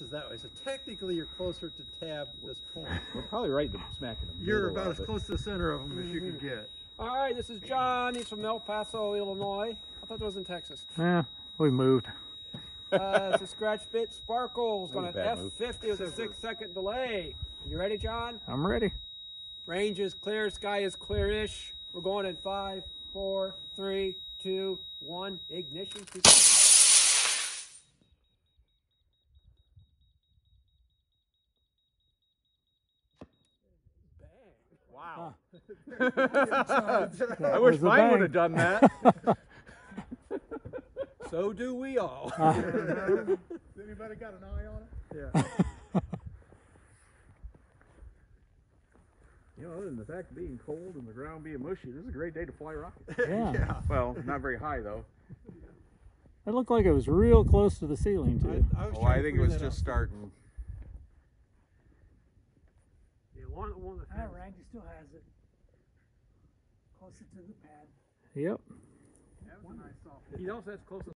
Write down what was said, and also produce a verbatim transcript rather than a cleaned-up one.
is that way. So technically you're closer to tab at this point. We're probably right in the smack in the middle. You're about of as it. close to the center of them as you can get. All right, this is John. He's from El Paso, Illinois. I thought it was in Texas. Yeah, we moved. Uh, it's a scratch bit Sparkles on That an was a bad F move. fifty with a six second delay. You ready, John? I'm ready. Range is clear, sky is clearish. We're going in five, four, three, two, one. Ignition. Wow. That I wish was a mine bang. would have done that. So do we all. Has anybody got an eye on it? Yeah. You know, other than the fact of being cold and the ground being mushy, this is a great day to fly rockets. Yeah. Yeah. Well, not very high though. It looked like it was real close to the ceiling too. I, I was Oh, trying I to think it figure was that just out. starting. Yeah, one, one of the Ah, Randy still has it. Closer to the pad. Yep. That was a nice soft hit. He also has close